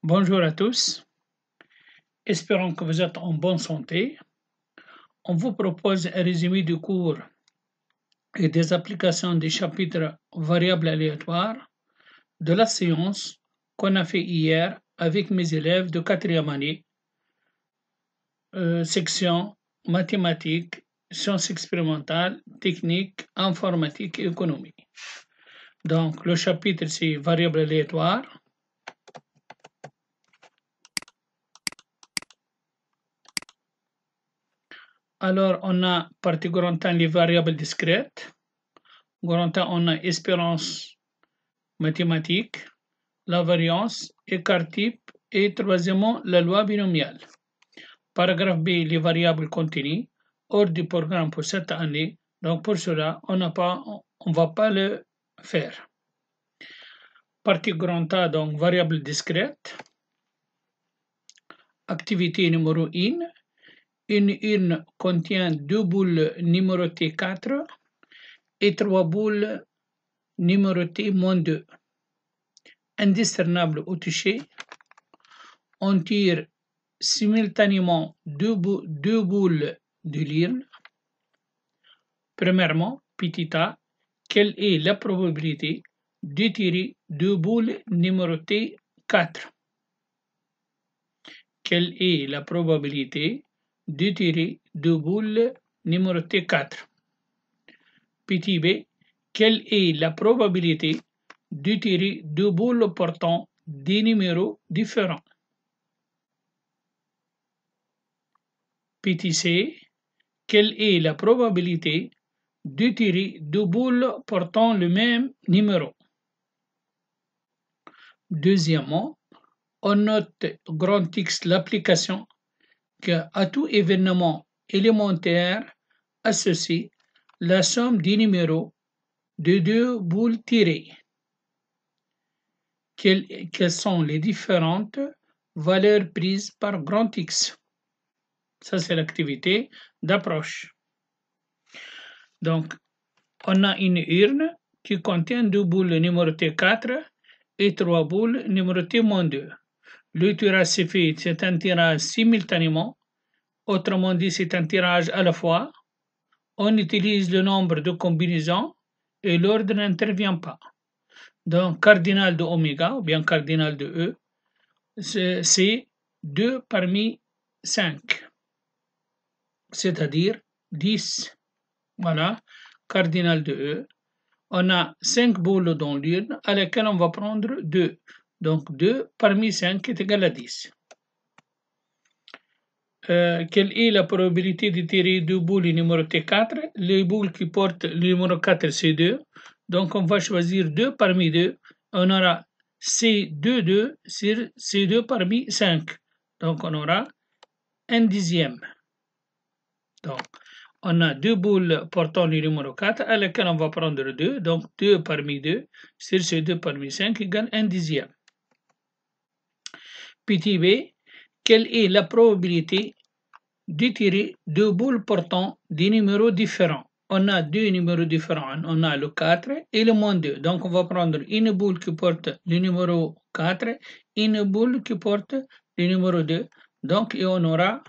Bonjour à tous, espérons que vous êtes en bonne santé. On vous propose un résumé du cours et des applications des chapitres variables aléatoires de la séance qu'on a fait hier avec mes élèves de 4e année, section mathématiques, sciences expérimentales, techniques, informatique et économie. Donc, le chapitre, c'est variables aléatoires. Alors, on a partie grand temps les variables discrètes. Grand temps, on a espérance mathématique, la variance, écart type et troisièmement, la loi binomiale. Paragraphe B, les variables continues, hors du programme pour cette année. Donc, pour cela, on ne va pas le faire. Partie grand A, donc variable discrète. Activité numéro 1. Une urne contient 2 boules numérotées 4 et 3 boules numérotées -2. Indiscernable au toucher. On tire simultanément deux boules de l'urne. Premièrement, petit a, quelle est la probabilité de tirer 2 boules numérotées 4? Quelle est la probabilité de tirer 2 boules numérotées 4? Petit b, quelle est la probabilité de tirer 2 boules portant des numéros différents? Petit c, quelle est la probabilité de tirer 2 boules portant le même numéro? Deuxièmement, on note grand X l'application qu'à tout événement élémentaire associe la somme des numéros de 2 boules tirées. Quelles sont les différentes valeurs prises par grand X? Ça, c'est l'activité d'approche. Donc, on a une urne qui contient 2 boules numérotées 4 et 3 boules numérotées -2. Le tirage s'est fait, c'est un tirage simultanément, autrement dit, c'est un tirage à la fois. On utilise le nombre de combinaisons et l'ordre n'intervient pas. Donc, cardinal de oméga, ou bien cardinal de E, c'est 2 parmi 5, c'est-à-dire 10. Voilà, cardinal de E. On a 5 boules dans l'urne à laquelle on va prendre 2. Donc 2 parmi 5 est égal à 10. Quelle est la probabilité de tirer 2 boules numérotées 4? Les boules qui portent le numéro 4, c'est 2. Donc on va choisir 2 parmi 2. On aura C2 sur C2 parmi 5. Donc on aura 1/10. Donc on a 2 boules portant le numéro 4 à laquelle on va prendre 2. Donc 2 parmi 2 sur ces 2 parmi 5 égale 1/10. Petit b, quelle est la probabilité de tirer 2 boules portant des numéros différents? On a 2 numéros différents, on a le 4 et le -2. Donc on va prendre une boule qui porte le numéro 4 et une boule qui porte le numéro 2. Donc et on aura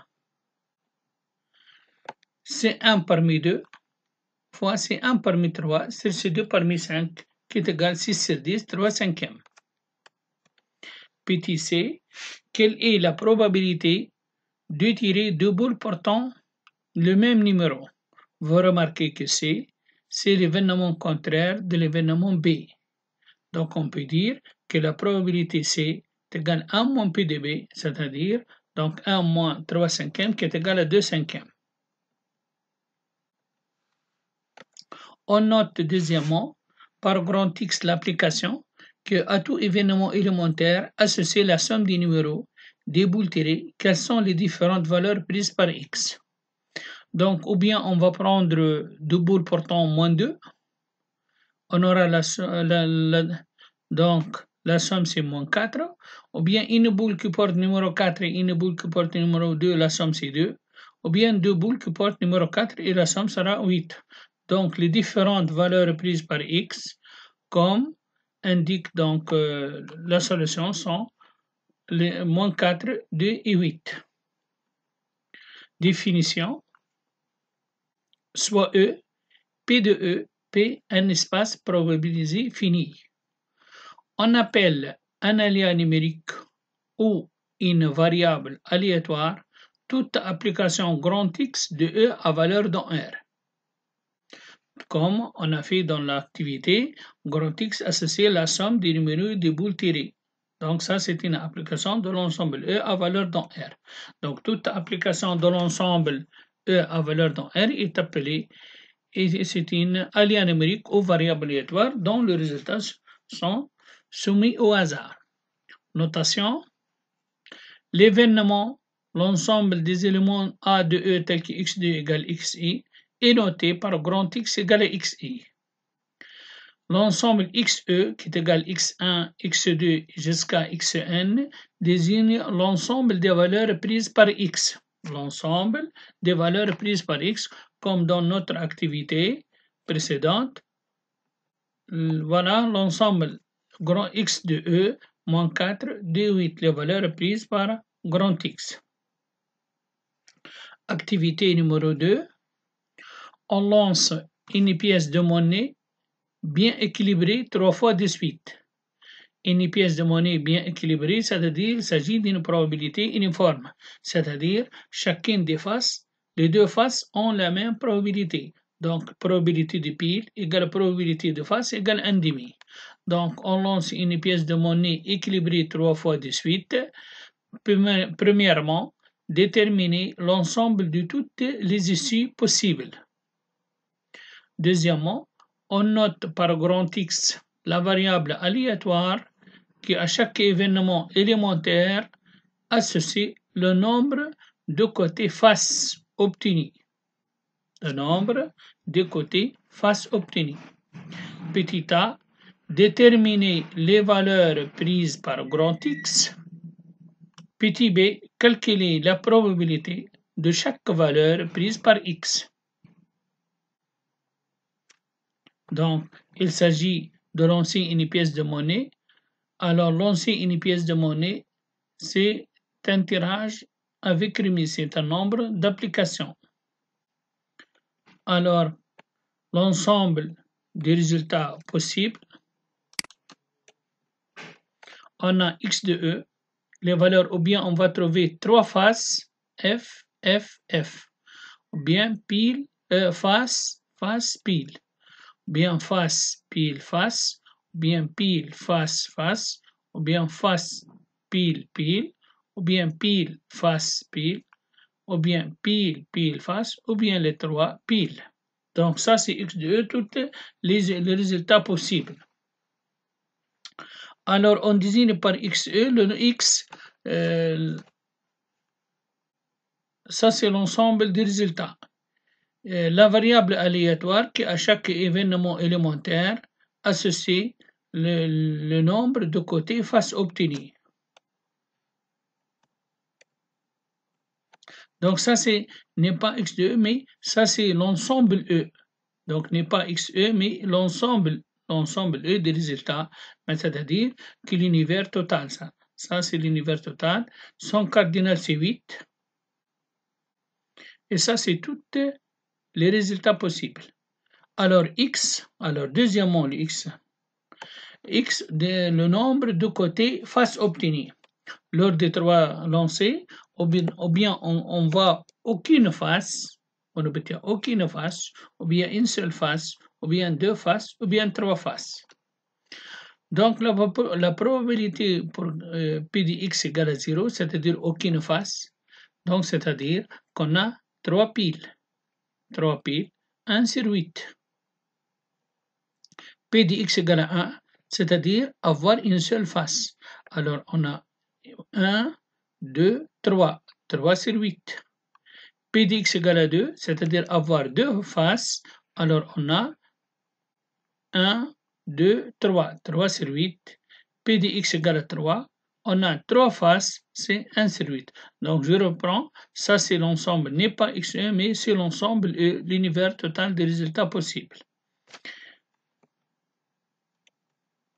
C1 parmi 2 fois C1 parmi 3 sur C2 parmi 5 qui est égal à 6 sur 10, 3/5. Petit c, quelle est la probabilité de tirer 2 boules portant le même numéro? Vous remarquez que C, c'est l'événement contraire de l'événement B. Donc on peut dire que la probabilité C est égale à 1 moins P de B, c'est-à-dire donc 1 moins 3/5 qui est égal à 2/5. On note deuxièmement, par grand X l'application, que à tout événement élémentaire associé la somme des numéros des boules tirées, quelles sont les différentes valeurs prises par X? Donc, ou bien on va prendre 2 boules portant -2, on aura donc la somme c'est -4, ou bien une boule qui porte numéro 4 et une boule qui porte numéro 2, la somme c'est 2, ou bien 2 boules qui portent numéro 4 et la somme sera 8. Donc, les différentes valeurs prises par X, comme indique donc la solution, sont moins 4, 2 et 8. Définition. Soit E, P de E, P, un espace probabilisé fini. On appelle un aléa numérique ou une variable aléatoire toute application grand X de E à valeur dans R. Comme on a fait dans l'activité, grand X associé la somme des numéros des boules tirées. Donc ça, c'est une application de l'ensemble E à valeur dans R. Donc toute application de l'ensemble E à valeur dans R est appelée, et c'est une aléa numérique ou variable aléatoire dont les résultats sont soumis au hasard. Notation. L'événement, l'ensemble des éléments A de E tel que x2 égale xi, est noté par grand X égale à xi. L'ensemble xe qui est égal x1, x2 jusqu'à xn désigne l'ensemble des valeurs prises par x. L'ensemble des valeurs prises par x, comme dans notre activité précédente. Voilà l'ensemble grand X de E moins 4, 2, 8, les valeurs prises par grand X. Activité numéro 2. On lance une pièce de monnaie bien équilibrée 3 fois de suite. Une pièce de monnaie bien équilibrée, c'est-à-dire qu'il s'agit d'une probabilité uniforme, c'est-à-dire chacune des faces, les deux faces ont la même probabilité. Donc, probabilité de pile égale probabilité de face égale 1,5. Donc, on lance une pièce de monnaie équilibrée 3 fois de suite. Premièrement, déterminer l'ensemble de toutes les issues possibles. Deuxièmement, on note par grand X la variable aléatoire qui, à chaque événement élémentaire, associe le nombre de côtés faces obtenus. Le nombre de côtés faces obtenus. Petit a, déterminer les valeurs prises par grand X. Petit b, calculer la probabilité de chaque valeur prise par X. Donc, il s'agit de lancer une pièce de monnaie. Alors, lancer une pièce de monnaie, c'est un tirage avec remise, c'est un nombre d'applications. Alors, l'ensemble des résultats possibles, on a x de E, les valeurs, ou bien on va trouver trois faces, F, F, F, ou bien pile, face, face, pile, ou bien face, pile, face, ou bien pile, face, face, ou bien face, pile, pile, ou bien pile, face, pile, ou bien pile, pile, face, ou bien les trois piles. Donc ça c'est x de E, tous les résultats possibles. Alors on désigne par xe le x, ça c'est l'ensemble des résultats. La variable aléatoire qui à chaque événement élémentaire associe le nombre de côtés faces obtenus. Donc ça c'est n'est pas x de E, mais ça c'est l'ensemble E. Donc n'est pas xe, mais l'ensemble E des résultats, c'est-à-dire que l'univers total, ça c'est l'univers total, son cardinal c'est 8, et ça c'est tous les résultats possibles. Alors x, alors deuxièmement le x, le nombre de côtés faces obtenues. Lors des trois lancés, ou bien on voit aucune face, on obtient aucune face, ou bien une seule face, ou bien deux faces, ou bien trois faces. Donc la probabilité pour P de x égale à 0, c'est-à-dire aucune face, donc c'est-à-dire qu'on a trois piles, 1 sur 8. P de x égale à 1, c'est-à-dire avoir une seule face. Alors on a 1, 2, 3, 3 sur 8. P de x égale à 2, c'est-à-dire avoir deux faces. Alors on a 1, 2, 3, 3 sur 8. P de x égale à 3. On a trois faces, c'est 1 sur 8. Donc je reprends, ça c'est l'ensemble, n'est pas x1, mais c'est l'ensemble et l'univers total des résultats possibles.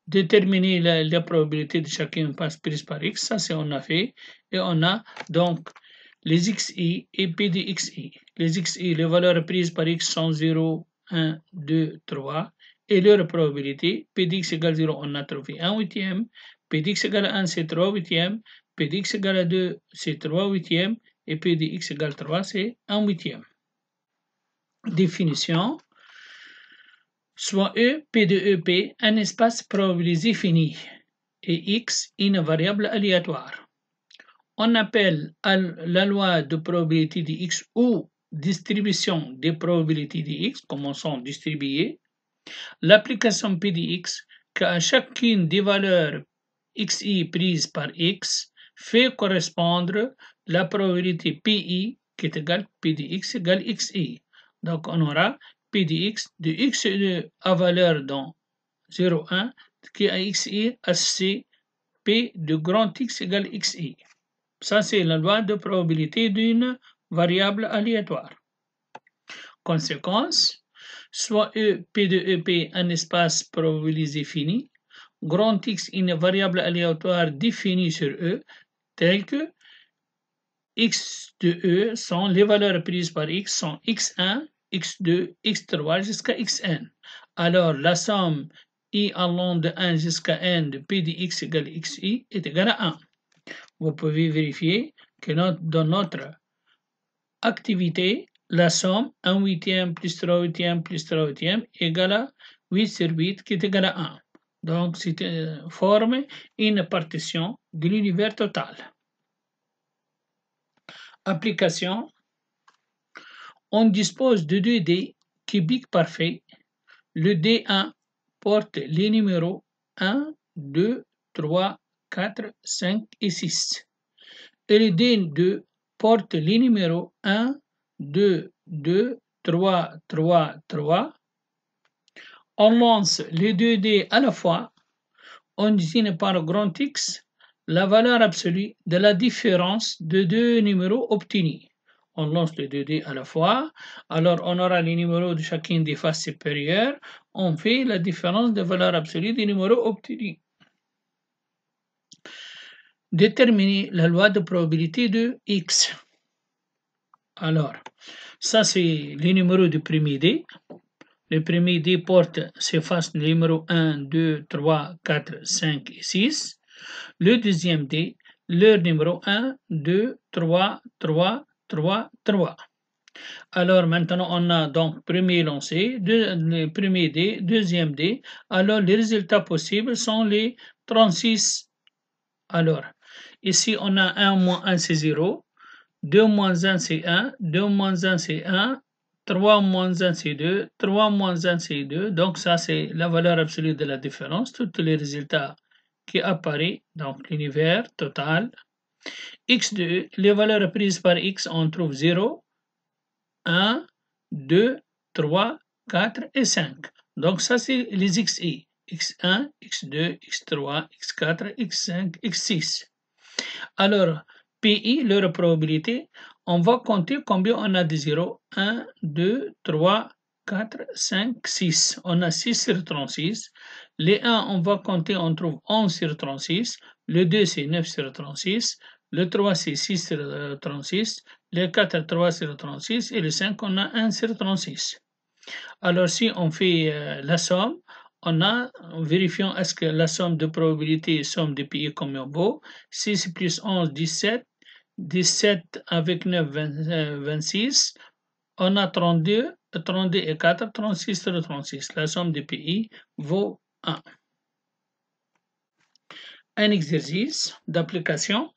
déterminer la probabilité de chacune prise par x, ça c'est on a fait, et on a donc les xi et p de xi. Les xi, les valeurs prises par x sont 0, 1, 2, 3, et leur probabilité, p de x égale 0, on a trouvé 1 huitième, p de x égale 1, c'est 3 huitièmes, p de x égale 2, c'est 3 huitièmes, et p de x égale 3, c'est 1 huitième. Définition. Soit E, P de EP, un espace probabilisé fini, et X une variable aléatoire. On appelle la loi de probabilité de X ou distribution des probabilités de X, comment sont distribuées, l'application P de X qu'à chacune des valeurs XI prises par X fait correspondre la probabilité PI qui est égale P de X égale XI. Donc on aura P de X à valeur dans 0, 1 qui a XI HC P de grand X égale XI. Ça c'est la loi de probabilité d'une variable aléatoire. Conséquence, soit E, P de EP un espace probabilisé fini, grand X une variable aléatoire définie sur E, telle que X de E sont les valeurs prises par X sont X1, X2, X3 jusqu'à Xn. Alors la somme I allant de 1 jusqu'à n de P de X égale XI est égale à 1. Vous pouvez vérifier que dans notre activité, la somme 1 huitième plus 3 huitièmes plus 3 huitièmes égale à 8 sur 8 qui est égal à 1. Donc, c'est forme une partition de l'univers total. Application. On dispose de 2 dés cubiques parfaits. Le D1 porte les numéros 1, 2, 3, 4, 5 et 6. Et le D2 porte les numéros 1, 2, 2, 3, 3, 3. On lance les 2 dés à la fois. On désigne par grand X la valeur absolue de la différence de deux numéros obtenus. On lance les 2 dés à la fois. Alors on aura les numéros de chacune des faces supérieures. On fait la différence de valeur absolue des numéros obtenus. Déterminer la loi de probabilité de X. Alors, ça c'est les numéros du premier dé. Le premier dé porte ses faces numéro 1, 2, 3, 4, 5 et 6. Le deuxième dé, leur numéro 1, 2, 3, 3, 3, 3. Alors maintenant, on a donc premier lancé, le premier dé, deuxième dé. Alors les résultats possibles sont les 36. Alors, ici on a 1 moins 1 c'est 0, 2 moins 1 c'est 1, 2 moins 1 c'est 1, 3 moins 1 c'est 2, 3 moins 1 c'est 2. Donc ça c'est la valeur absolue de la différence, tous les résultats qui apparaissent, donc l'univers total. X2, les valeurs prises par X, on trouve 0, 1, 2, 3, 4 et 5. Donc ça c'est les XI. X1, X2, X3, X4, X5, X6. Alors, PI, leur probabilité, on va compter combien on a de 0. 1, 2, 3, 4, 5, 6. On a 6 sur 36. Les 1, on va compter, on trouve 11 sur 36. Le 2, c'est 9 sur 36. Le 3, c'est 6 sur 36. Le 4, 3 sur 36. Et le 5, on a 1 sur 36. Alors, si on fait la somme, on a, vérifions est-ce que la somme de probabilité, somme de PI combien vaut. 6 plus 11, 17. 17 avec 9, 26. On a 32, 32 et 4, 36 sur 36. La somme de PI vaut 1. Un exercice d'application.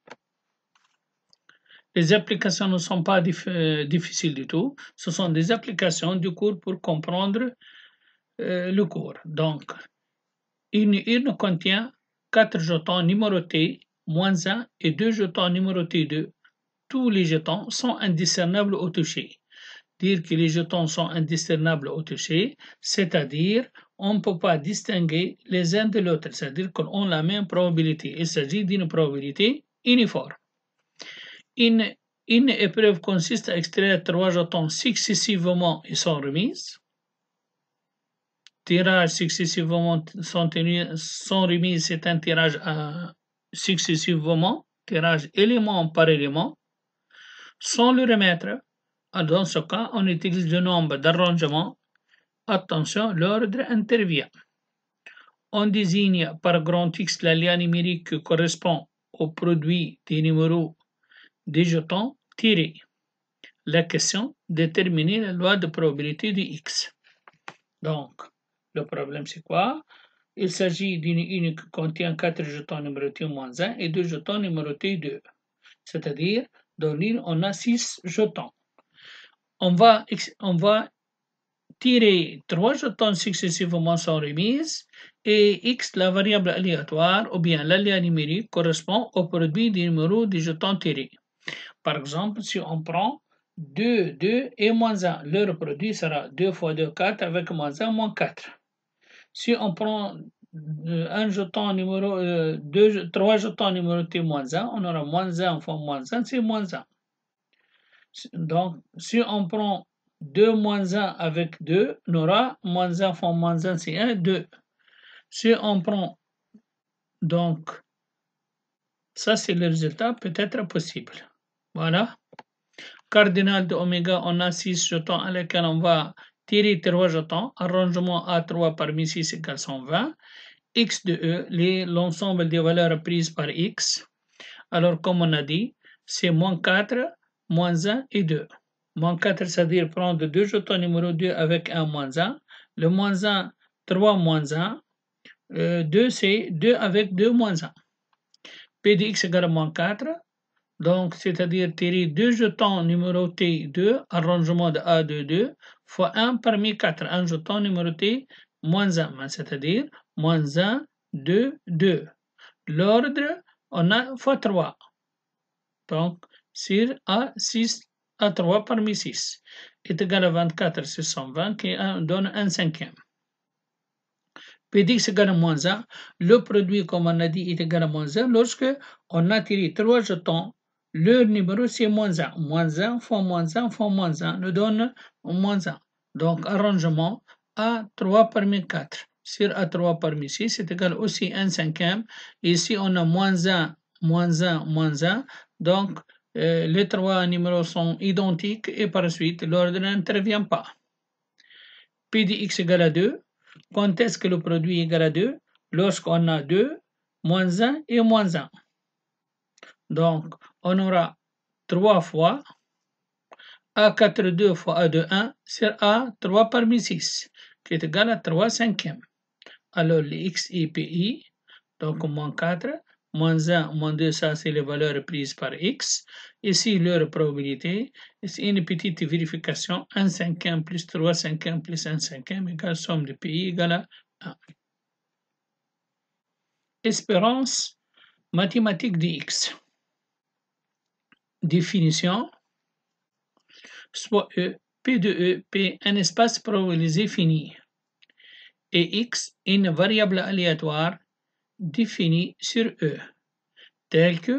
Les applications ne sont pas difficiles du tout. Ce sont des applications du cours pour comprendre le cours. Donc, une urne contient 4 jetons numérotés -1 et 2 jetons numérotés 2. Tous les jetons sont indiscernables au toucher. Dire que les jetons sont indiscernables au toucher, c'est-à-dire on ne peut pas distinguer les uns de l'autre, c'est-à-dire qu'on a la même probabilité. Il s'agit d'une probabilité uniforme. Une épreuve consiste à extraire 3 jetons successivement et sans remise. tirages successivement sont remis, c'est un tirage successivement, tirage élément par élément. Sans le remettre, dans ce cas, on utilise le nombre d'arrangements. Attention, l'ordre intervient. On désigne par grand X la ligne numérique qui correspond au produit des numéros des jetons tirés. La question, déterminer la loi de probabilité de X. Donc, le problème c'est quoi? Il s'agit d'une une qui contient 4 jetons numérotés -1 et 2 jetons numérotés 2. C'est-à-dire, dans l'une, on a 6 jetons. On va tirer 3 jetons successivement sans remise et X, la variable aléatoire ou bien l'aléa numérique, correspond au produit des numéros des jetons tirés. Par exemple, si on prend 2, 2 et -1, leur produit sera 2 fois 2, 4 avec -1, -4. Si on prend un jeton numéro, 3 jetons numérotés -1, on aura -1 fois -1, c'est -1. Donc, si on prend 2 -1 avec 2, on aura -1 fois -1, c'est 1, 2. Si on prend, donc, ça c'est le résultat peut-être possible. Voilà. Cardinal de oméga, on a 6 jetons à lesquels on va tirer 3 jetons. Arrangement A3 parmi 6 égale 120. X de E, l'ensemble des valeurs prises par X. Alors, comme on a dit, c'est -4, -1 et 2. -4, c'est-à-dire prendre 2 jetons numéro 2 avec un -1. Le -1, 3 -1. 2, c'est 2 avec 2 -1. P de X égale -4. Donc, c'est-à-dire tirer 2 jetons numérotés 2, arrangement de A de 2, fois 1 parmi 4, un jeton numéroté -1, c'est-à-dire -1, 2, 2. L'ordre, on a fois 3. Donc, sur A, 6 à 3 parmi 6 est égal à 24, c'est 120 qui donne un cinquième. P d'X égale à -1. Le produit, comme on a dit, est égal à -1 lorsque on a tiré 3 jetons. Leur numéro, c'est -1. -1 fois -1 fois -1 nous donne -1. Donc, arrangement A3 parmi 4 sur A3 parmi 6, c'est égal aussi à 1 cinquième. Ici, on a -1, -1, -1. Donc, les 3 numéros sont identiques et par la suite, l'ordre n'intervient pas. P de X égale à 2. Quand est-ce que le produit est égal à 2? Lorsqu'on a 2, -1 et -1. Donc, on aura 3 fois A4 2 fois A2 1 sur A3 parmi 6, qui est égal à 3 cinquièmes. Alors, les X et PI, donc -4, -1, -2, ça c'est les valeurs prises par X. Ici, leur probabilité, c'est une petite vérification, 1 cinquième plus 3 cinquièmes plus 1 cinquième égale somme de PI égale à 1. Espérance mathématique de X. Définition, soit E, P de E, P, un espace probabilisé fini, et X, une variable aléatoire définie sur E, telle que,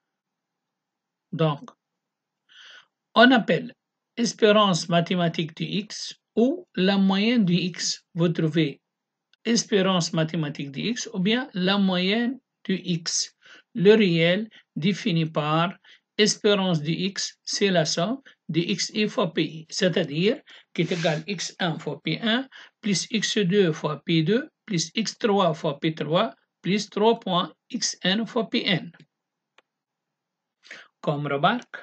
donc, on appelle espérance mathématique de X ou la moyenne de X. Vous trouvez espérance mathématique de X ou bien la moyenne de X. Le réel défini par espérance de X, c'est la somme de XI fois PI, c'est-à-dire qui est égal X1 fois P1 plus X2 fois P2 plus X3 fois P3 plus 3 points Xn fois Pn. Comme remarque,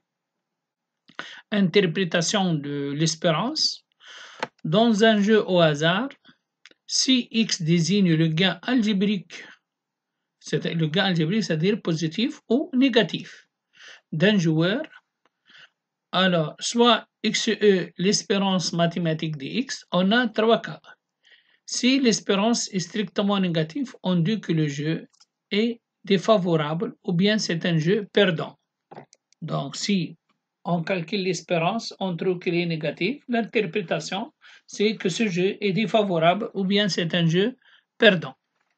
interprétation de l'espérance. Dans un jeu au hasard, si X désigne le gain algébrique, c'est-à-dire positif ou négatif d'un joueur, alors soit XE, l'espérance mathématique de X, on a 3 cas. Si l'espérance est strictement négative, on dit que le jeu est défavorable ou bien c'est un jeu perdant. Donc, si on calcule l'espérance, on trouve qu'il est négatif, l'interprétation, c'est que ce jeu est défavorable ou bien c'est un jeu perdant.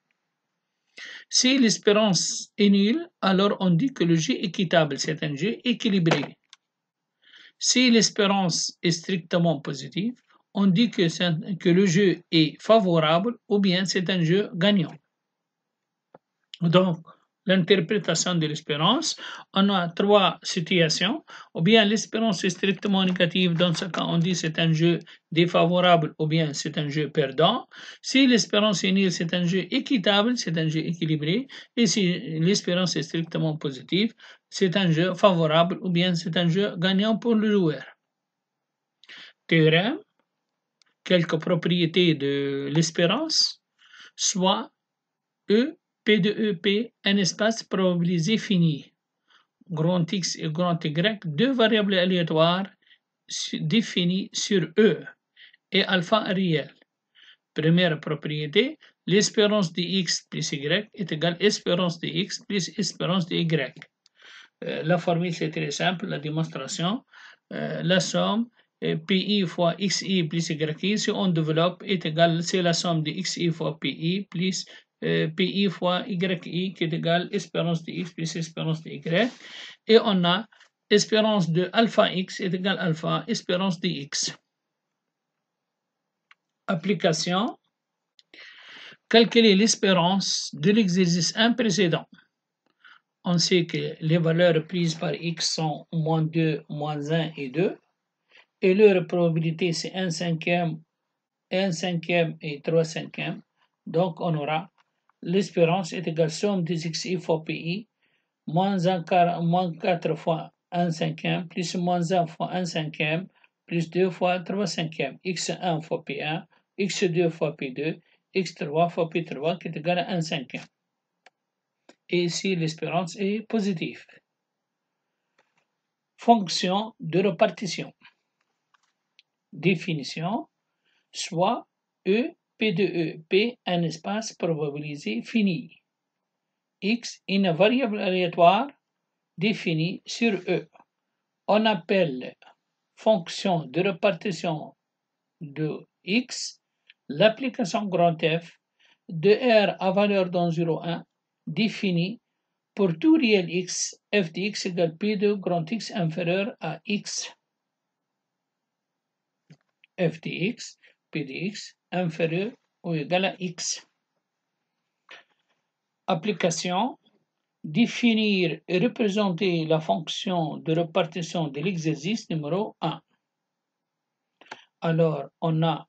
Si l'espérance est nulle, alors on dit que le jeu est équitable, c'est un jeu équilibré. Si l'espérance est strictement positive, on dit que le jeu est favorable ou bien c'est un jeu gagnant. Donc, l'interprétation de l'espérance, on a trois situations, ou bien l'espérance est strictement négative, dans ce cas on dit c'est un jeu défavorable ou bien c'est un jeu perdant. Si l'espérance est nulle, c'est un jeu équitable, c'est un jeu équilibré, et si l'espérance est strictement positive, c'est un jeu favorable ou bien c'est un jeu gagnant pour le joueur. Théorème, quelques propriétés de l'espérance, soit E, P de EP, un espace probabilisé fini. Grand X et grand Y, deux variables aléatoires définies sur E et alpha réel. Première propriété, l'espérance de X plus Y est égale à espérance de X plus espérance de Y. La formule c'est très simple, la démonstration, la somme PI fois XI plus YI, si on développe, est égale, c'est la somme de XI fois PI plus PI fois YI qui est égale espérance de X plus espérance de Y. Et on a espérance de alpha X est égale alpha espérance de X. Application. Calculer l'espérance de l'exercice 1 précédent. On sait que les valeurs prises par X sont moins 2, moins 1 et 2. Et leur probabilité c'est 1 cinquième et 3 cinquièmes. Donc on aura l'espérance est égale somme des XI fois PI, moins 4 fois 1 cinquième, plus moins 1 fois 1 cinquième, plus 2 fois 3 cinquièmes, X1 fois P1, X2 fois P2, X3 fois P3 qui est égal à 1 cinquième. Et ici l'espérance est positive. Fonction de répartition. Définition, soit E, P de E, P, un espace probabilisé fini. X, une variable aléatoire définie sur E. On appelle fonction de répartition de X l'application grand F de R à valeur dans 0,1 définie pour tout réel X, f de X égale P de grand X inférieur à X. F de X, P de X inférieur ou égal à X. Application. Définir et représenter la fonction de répartition de l'exercice numéro 1. Alors, on a,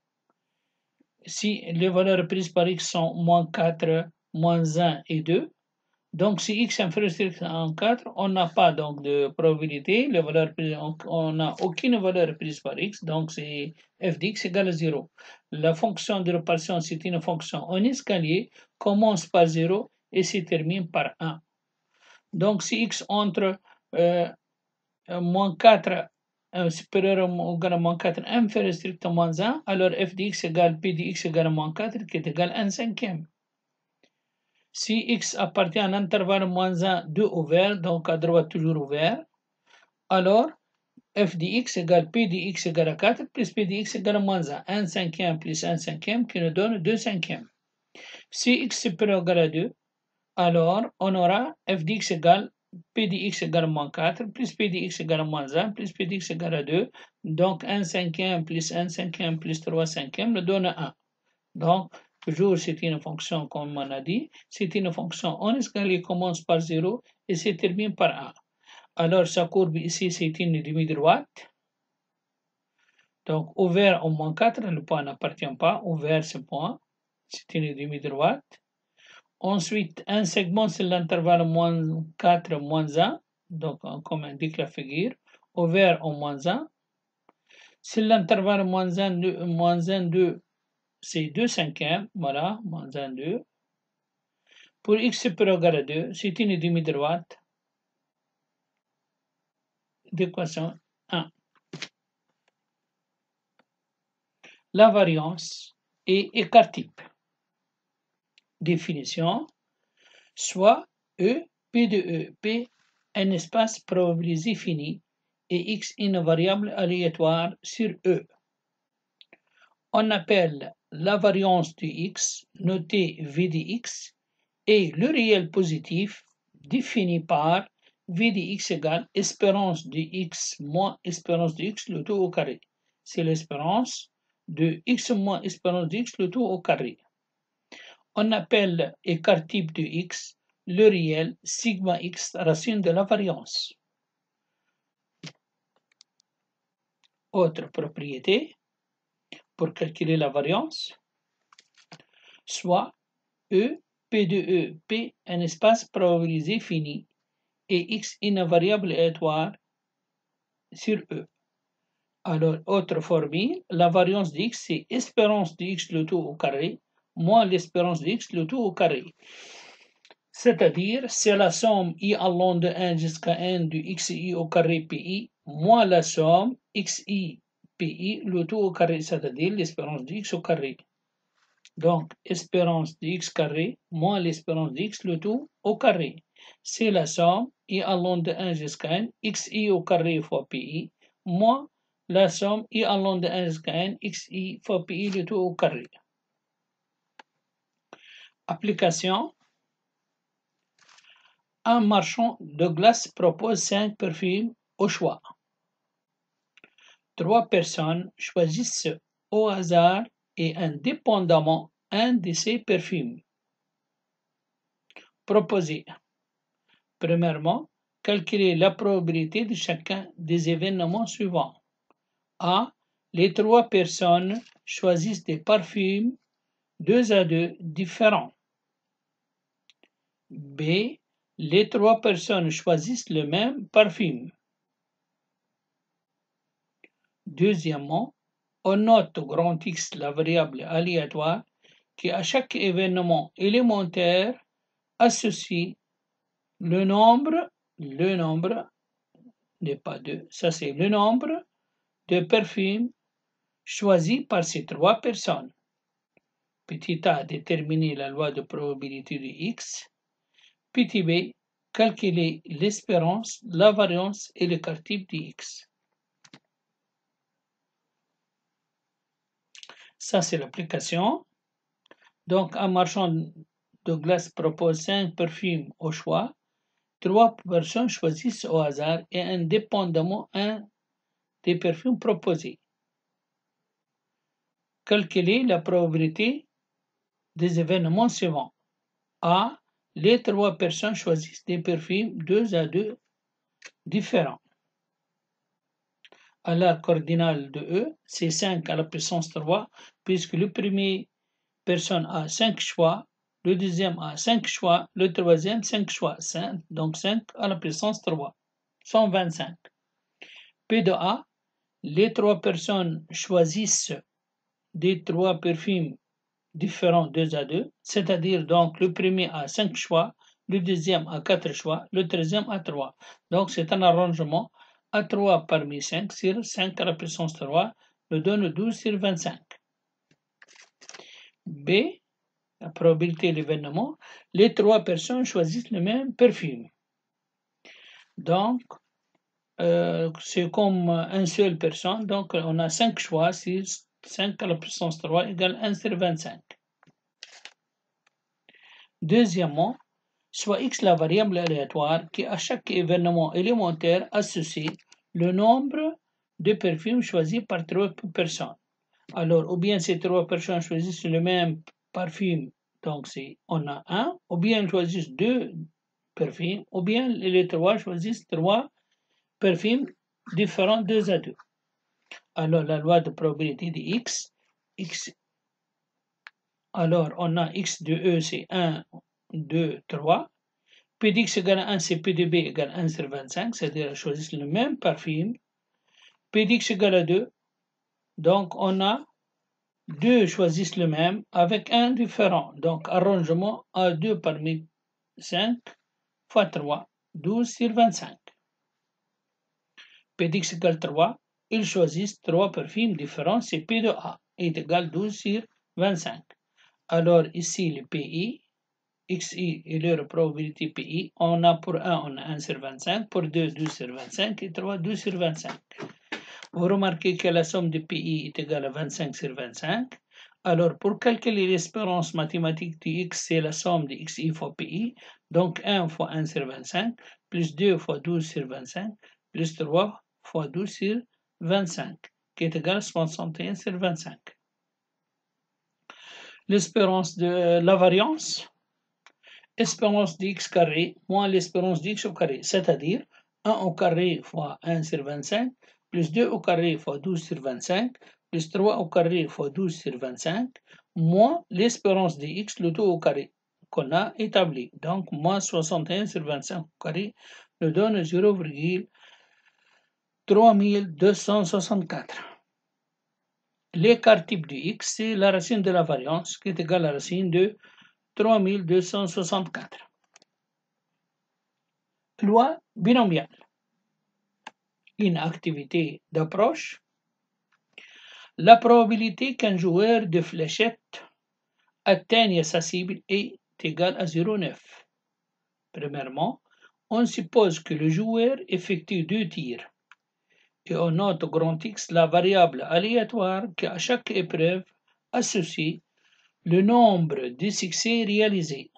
si les valeurs prises par X sont moins 4, moins 1 et 2, donc si X inférieur à 4, on n'a pas donc de probabilité, les valeurs prises, on n'a aucune valeur prise par X, donc c'est f de X égale à 0. La fonction de répartition, c'est une fonction en escalier, commence par 0 et se termine par 1. Donc, si X entre moins 4 supérieur ou égal à moins 4 inférieur strictement moins 1, alors f de X égale P de X égale à moins 4 qui est égal à 1 cinquième. Si X appartient à l'intervalle moins 1, 2 ouvert, donc à droite toujours ouvert, alors f de X égale P de X égale à 4 plus P de X égale à moins 1. 1 cinquième plus 1 cinquième qui nous donne 2 cinquièmes. Si X supérieur ou égal à 2, alors on aura f de X égale P de X égale à moins 4 plus P de X égale à moins 1 plus P de X égale à 2. Donc 1 cinquième plus 1 cinquième plus 3 cinquièmes nous donne 1. Donc, toujours c'est une fonction comme on a dit, c'est une fonction en escalier commence par 0 et se termine par 1. Alors sa courbe ici c'est une demi-droite. Donc ouvert au moins 4, le point n'appartient pas, ouvert ce point, c'est une demi-droite. Ensuite, un segment c'est l'intervalle moins 4, moins 1, donc comme indique la figure, ouvert au moins 1. C'est l'intervalle moins 1, 2, c'est 2 cinquièmes, voilà, moins 1, 2. Pour X supérieur à 2, c'est une demi-droite d'équation 1. La variance est écart type. Définition, soit E, P de E, P, un espace probabilisé fini et X une variable aléatoire sur E. On appelle la variance de X, notée V de X, et le réel positif défini par V de X égale espérance de X moins espérance de X, le tout au carré. c'est l'espérance de x moins espérance de x, le tout au carré. On appelle écart type de x le réel sigma x racine de la variance. Autre propriété, pour calculer la variance, soit E, P de E, P, un espace probabilisé fini, et X une variable aléatoire sur E. Alors, autre formule, la variance de X, c'est espérance de X le tout au carré, moins l'espérance de X le tout au carré. C'est-à-dire, c'est la somme I allant de 1 jusqu'à n de xi au carré pi, moins la somme xi pi, le tout au carré, c'est-à-dire l'espérance de x au carré. Donc, espérance de x carré moins l'espérance de x, le tout au carré. C'est la somme I allant de 1 jusqu'à n, xi au carré fois pi, moins la somme I allant de 1 jusqu'à n, xi fois pi, le tout au carré. Application. Un marchand de glace propose 5 parfums au choix. 3 personnes choisissent au hasard et indépendamment un de ces parfums proposés. Premièrement, calculer la probabilité de chacun des événements suivants. A. Les 3 personnes choisissent des parfums 2 à 2 différents. B. Les 3 personnes choisissent le même parfum. Deuxièmement, on note au grand X la variable aléatoire qui à chaque événement élémentaire associe le nombre n'est pas 2, ça c'est le nombre de parfums choisis par ces 3 personnes. Petit a, déterminer la loi de probabilité de X. Petit b, calculer l'espérance, la variance et l'écart type de X. Ça, c'est l'application. Donc, un marchand de glace propose 5 parfums au choix. 3 personnes choisissent au hasard et indépendamment un des parfums proposés. Calculer la probabilité des événements suivants. A. Les 3 personnes choisissent des parfums 2 à 2 différents. Alors, cardinal de E, c'est 5 à la puissance 3, puisque le premier personne a 5 choix, le deuxième a 5 choix, le troisième 5 choix, 5, donc 5 à la puissance 3, 125. P de A, les 3 personnes choisissent des 3 parfums différents 2 à 2, c'est-à-dire donc le premier a 5 choix, le deuxième a 4 choix, le troisième a 3. Donc c'est un arrangement à 3 parmi 5 sur 5 à la puissance 3 nous donne 12 sur 25. B, la probabilité de l'événement, les 3 personnes choisissent le même parfum. Donc, c'est comme une seule personne, donc on a 5 choix, 6, 5 à la puissance 3 égale 1 sur 25. Deuxièmement, soit x la variable aléatoire qui à chaque événement élémentaire associe le nombre de parfums choisis par 3 personnes. Alors, ou bien ces 3 personnes choisissent le même parfum, donc on a 1, ou bien elles choisissent 2 parfums, ou bien les 3 choisissent 3 parfums différents 2 à 2. Alors, la loi de probabilité de x, alors on a x de E, c'est 1, 2, 3. P d'x égale 1, c'est P de B égale 1 sur 25, c'est-à-dire elles choisissent le même parfum. P d'x égale à 2, donc on a 2 choisissent le même avec un différent. Donc, arrangement à 2 parmi 5 fois 3, 12 sur 25. P d'x égale 3, ils choisissent 3 parfums différents, c'est P de A est égal 12 sur 25. Alors, ici, le PI, XI et leur probabilité PI, on a pour 1, on a 1 sur 25, pour 2, 12 sur 25 et 3, 12 sur 25. Vous remarquez que la somme de PI est égale à 25 sur 25. Alors, pour calculer l'espérance mathématique de x, c'est la somme de xi fois pi, donc 1 fois 1 sur 25, plus 2 fois 12 sur 25, plus 3 fois 12 sur 25. qui est égal à 61 sur 25. L'espérance de la variance, espérance d'x carré moins l'espérance d'x au carré, c'est-à-dire 1 au carré fois 1 sur 25, plus 2 au carré fois 12 sur 25, plus 3 au carré fois 12 sur 25, moins l'espérance d'x, le tout au carré, qu'on a établi. Donc, moins 61 sur 25 au carré nous donne 0,3264. L'écart type de x, c'est la racine de la variance qui est égale à la racine de 3264. Loi binomiale. Une activité d'approche. La probabilité qu'un joueur de fléchette atteigne sa cible est égale à 0,9. Premièrement, on suppose que le joueur effectue 2 tirs et on note au grand X la variable aléatoire qui à chaque épreuve associe le nombre de succès réalisés.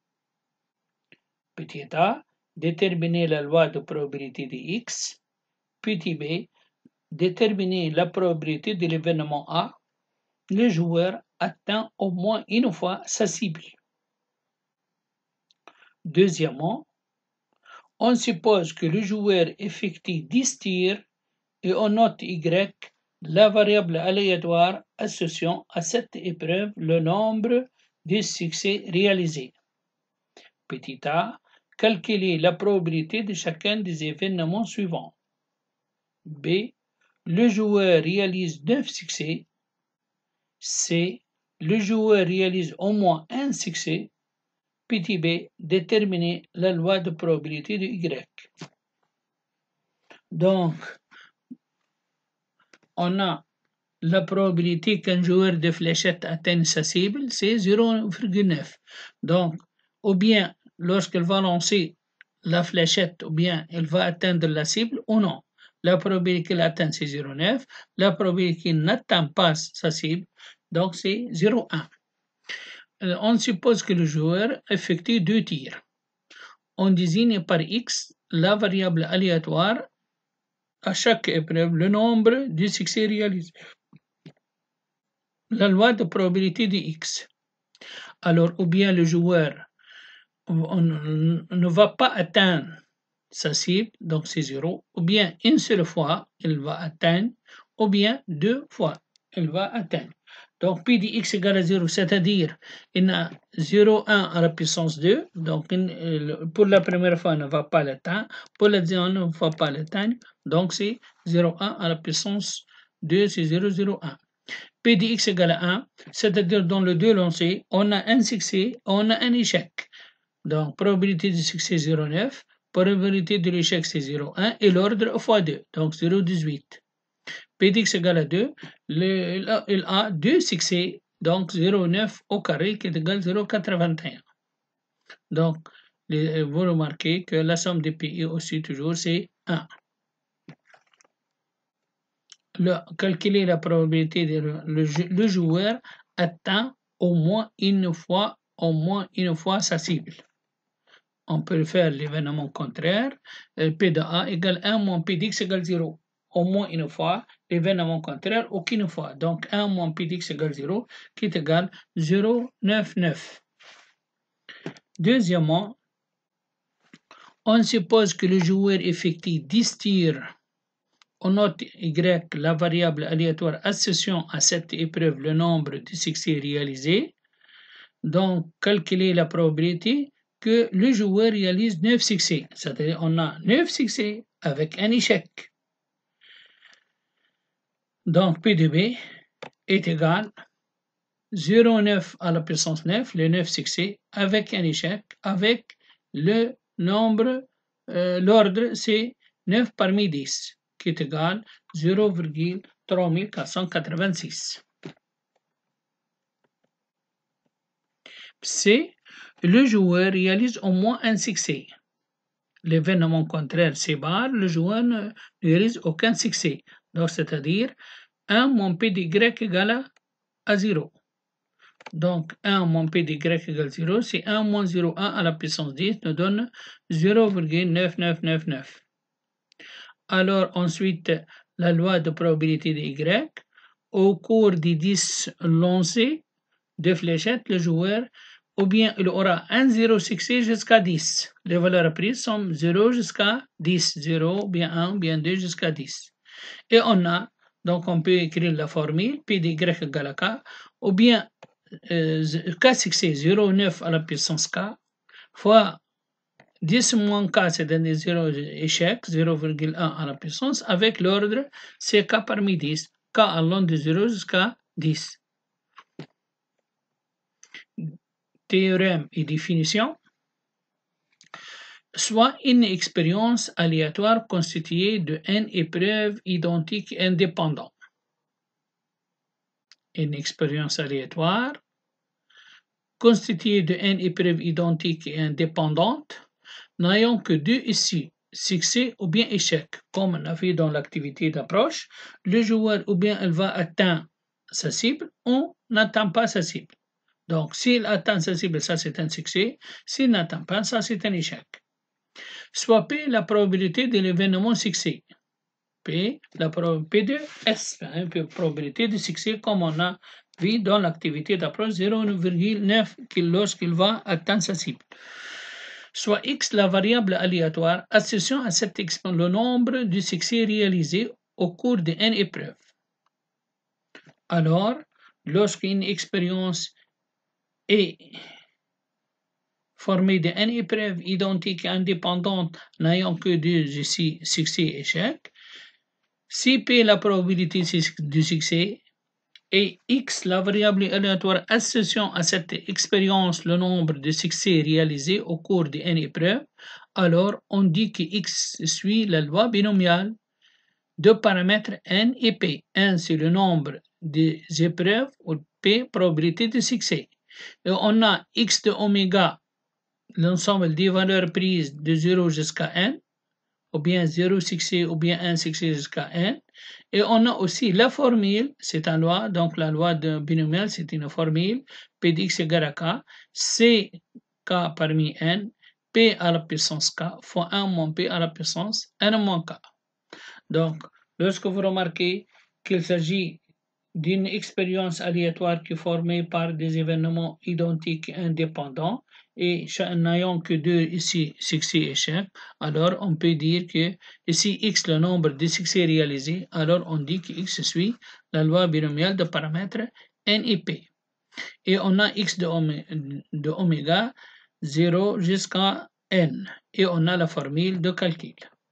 Petit a, déterminer la loi de probabilité de X. Petit b, déterminer la probabilité de l'événement A. Le joueur atteint au moins une fois sa cible. Deuxièmement, on suppose que le joueur effectue 10 tirs et on note Y la variable aléatoire associant à cette épreuve le nombre de succès réalisés. Petit a, calculer la probabilité de chacun des événements suivants. B, le joueur réalise 9 succès. C, le joueur réalise au moins un succès. Petit b, déterminer la loi de probabilité de Y. Donc, on a la probabilité qu'un joueur de fléchette atteigne sa cible, c'est 0,9. Donc, ou bien lorsqu'elle va lancer la fléchette, ou bien elle va atteindre la cible ou non. La probabilité qu'elle atteint, c'est 0,9. La probabilité qu'elle n'atteint pas sa cible, donc c'est 0,1. On suppose que le joueur effectue 2 tirs. On désigne par X la variable aléatoire à chaque épreuve, le nombre de succès réalisés. La loi de probabilité de X. Alors, ou bien le joueur ne va pas atteindre sa cible, donc c'est 0, ou bien une seule fois, il va atteindre, ou bien 2 fois, il va atteindre. Donc, P de x égale à 0, c'est-à-dire, il a 0,1 à la puissance 2, donc pour la première fois, il ne va pas l'atteindre, pour la deuxième, il ne va pas l'atteindre, donc c'est 0,1 à la puissance 2, c'est 0,01. P de x égale à 1, c'est-à-dire dans le 2 lancés, on a un succès, on a un échec. Donc, probabilité de succès 0,9, probabilité de l'échec c'est 0,1 et l'ordre fois 2, donc 0,18. P de x égale à 2, il a 2 succès, donc 0,9 au carré qui est égal à 0,81. Donc, vous remarquez que la somme des PI aussi toujours c'est 1. Calculer la probabilité de le joueur atteint au moins une fois sa cible. On peut faire l'événement contraire, P de A égale 1 moins P de x égale 0. Au moins une fois, l'événement contraire, aucune fois. Donc 1 moins P de x égale 0, qui est égal 0,99. Deuxièmement, on suppose que le joueur effectue 10 tirs. On note Y, la variable aléatoire associant à cette épreuve le nombre de succès réalisés. Donc, calculer la probabilité que le joueur réalise 9 succès. C'est-à-dire on a 9 succès avec un échec. Donc, P de B est égal à 0,9 à la puissance 9, les 9 succès, avec un échec, avec le nombre, l'ordre, c'est 9 parmi 10. Qui est égal à 0,3486. C. Le joueur réalise au moins un succès. L'événement contraire C bar, le joueur ne réalise aucun succès. Donc, c'est-à-dire 1 moins P de Y égale à 0. Donc, 1 moins P de Y égale 0, c'est 1 moins 0,1 à la puissance 10 nous donne 0,9999. Alors ensuite, la loi de probabilité de Y. Au cours des 10 lancers de fléchettes, le joueur, ou bien il aura un 0 succès jusqu'à 10. Les valeurs prises sont 0 jusqu'à 10. 0, bien 1, bien 2 jusqu'à 10. Et donc on peut écrire la formule P de Y égale à K, ou bien K succès 0,9 à la puissance K, fois 10 moins K, c'est-à-dire 0 échec, 0,1 à la puissance, avec l'ordre c'est K parmi 10, K allant de 0 jusqu'à 10. Théorème et définition. Soit une expérience aléatoire constituée de n épreuves identiques et indépendantes. Une expérience aléatoire constituée de n épreuves identiques et indépendantes, n'ayant que deux issues, succès ou bien échec. Comme on a vu dans l'activité d'approche, le joueur ou bien il va atteindre sa cible ou n'atteint pas sa cible. Donc, s'il atteint sa cible, ça c'est un succès. S'il n'atteint pas, ça c'est un échec. Soit P, la probabilité de l'événement succès. P, la probabilité de S, probabilité de succès comme on a vu dans l'activité d'approche 0,9 lorsqu'il va atteindre sa cible. Soit X, la variable aléatoire, associant à cette expression le nombre de succès réalisés au cours de n épreuves. Alors, lorsqu'une expérience est formée de n épreuves identiques et indépendantes n'ayant que deux succès et échecs, si P la probabilité du succès et X la variable aléatoire associant à cette expérience le nombre de succès réalisés au cours de n épreuves, alors on dit que X suit la loi binomiale de paramètres n et P. N c'est le nombre des épreuves ou P probabilité de succès. Et on a X de oméga, l'ensemble des valeurs prises de 0 jusqu'à n, ou bien 0 succès ou bien 1 succès jusqu'à n. Et on a aussi la formule, c'est une loi, donc la loi de binomial, c'est une formule, P de x égale à K, c'est K parmi n, P à la puissance K fois 1 moins P à la puissance n moins K. Donc, lorsque vous remarquez qu'il s'agit d'une expérience aléatoire qui est formée par des événements identiques et indépendants, et n'ayant que deux ici succès et échec, alors on peut dire que ici x le nombre de succès réalisés, alors on dit que x suit la loi binomiale de paramètres n et p. Et on a x de oméga 0 jusqu'à n, et on a la formule de calcul.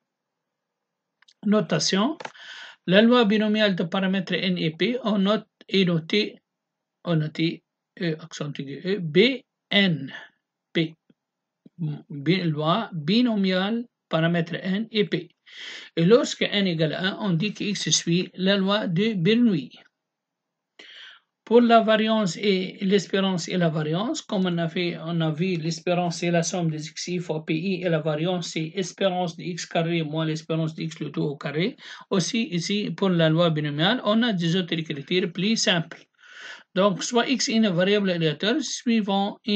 Notation. La loi binomiale de paramètres n et p est notée accent aigu BN. P. Loi binomiale paramètres n et p. Et lorsque n égale à 1, on dit que x suit la loi de Bernoulli. Pour la variance et l'espérance et la variance, comme on a vu l'espérance c'est la somme des xi fois pi et la variance c'est espérance de x carré moins l'espérance de x le tout au carré. Aussi ici pour la loi binomiale, on a des autres critères plus simples. Donc soit x est une variable aléatoire suit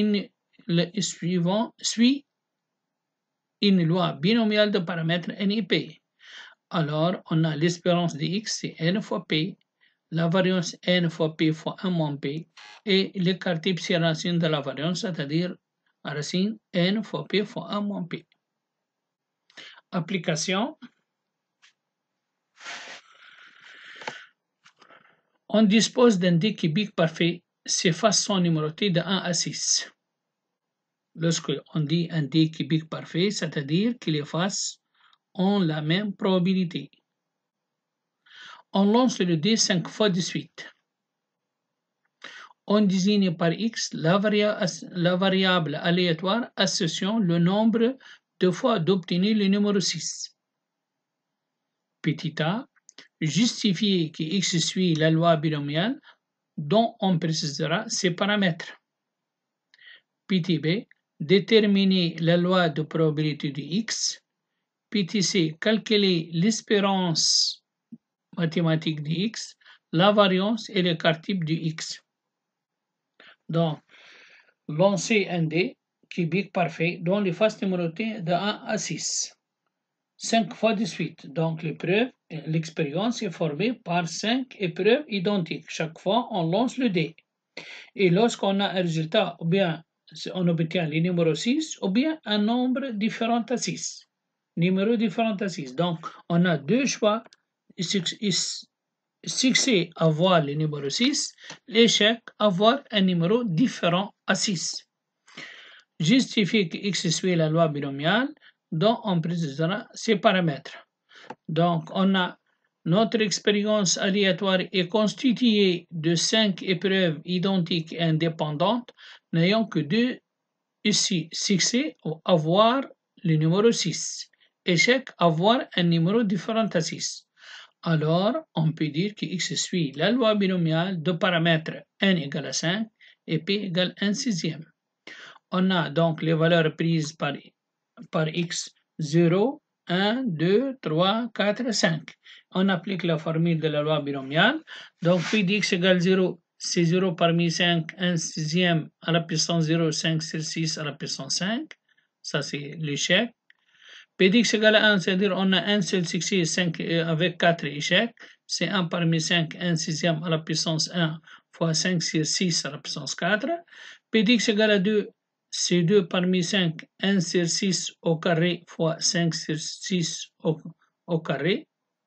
une loi binomiale de paramètres n et p. Alors on a l'espérance de x c'est n fois p, la variance n fois p fois 1 moins p, et l'écart type c'est la racine de la variance, c'est-à-dire la racine n fois p fois 1 moins p. Application. On dispose d'un dé cubique parfait, ses faces sont numérotées de 1 à 6. Lorsqu'on dit un dé cubique parfait, c'est-à-dire que les faces ont la même probabilité. On lance le dé 5 fois de suite. On désigne par x la variable aléatoire associant le nombre de fois d'obtenir le numéro 6. Petit a, justifier que x suit la loi binomiale dont on précisera ses paramètres. Petit b, déterminer la loi de probabilité de x. Petit c, calculer l'espérance mathématique de x, la variance et l'écart type de x. Donc, lancer un dé cubique parfait dont les faces numérotées de 1 à 6. 5 fois de suite. Donc l'expérience est formée par 5 épreuves identiques. Chaque fois, on lance le dé. Et lorsqu'on a un résultat, ou bien on obtient le numéro 6, ou bien un nombre différent à 6. Numéro différent à 6. Donc, on a deux choix. Succès, avoir le numéro 6. L'échec, avoir un numéro différent à 6. Justifie que X suit la loi binomiale dont on précisera ses paramètres. Donc, on a notre expérience aléatoire est constituée de 5 épreuves identiques et indépendantes n'ayant que deux ici succès ou avoir le numéro 6. Échec, avoir un numéro différent à 6. Alors, on peut dire que X suit la loi binomiale de paramètres n égale à 5 et p égale 1 sixième. On a donc les valeurs prises par X 0, 1, 2, 3, 4, 5. On applique la formule de la loi binomiale. Donc, P d'X égale 0, c'est 0 parmi 5, 1 sixième à la puissance 0, 5 sur 6 à la puissance 5. Ça, c'est l'échec. P d'X égale à 1, c'est-à-dire on a un seul succès 5, avec 4 échecs. C'est 1 parmi 5, 1 sixième à la puissance 1 fois 5 sur 6 à la puissance 4. P d'X égale à 2, c'est 2 parmi 5, 1 sur 6 au carré fois 5 sur 6 au carré,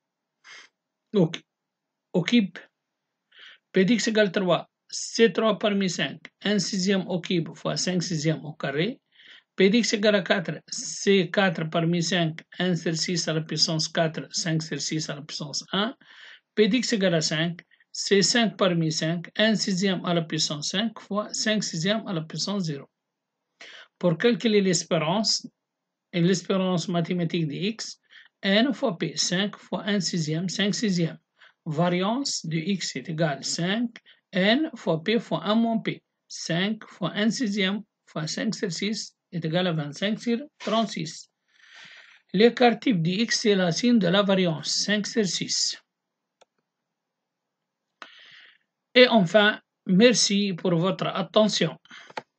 au cube. P d'X égale 3, c'est 3 parmi 5, 1 sixième au cube fois 5 sixième au carré. P d'X égale à 4, c'est 4 parmi 5, 1 sur 6 à la puissance 4, 5 sur 6 à la puissance 1. P d'X égale à 5, c'est 5 parmi 5, 1 sixième à la puissance 5 fois 5 sixième à la puissance 0. Pour calculer l'espérance mathématique de x, n fois p, 5 fois 1 sixième, 5 sixième. Variance de x est égale 5, n fois p fois 1 moins p. 5 fois 1 sixième fois 5 sur 6 est égal à 25 sur 36. L'écart type de x, c'est la signe de la variance, 5 sur 6. Et enfin, merci pour votre attention.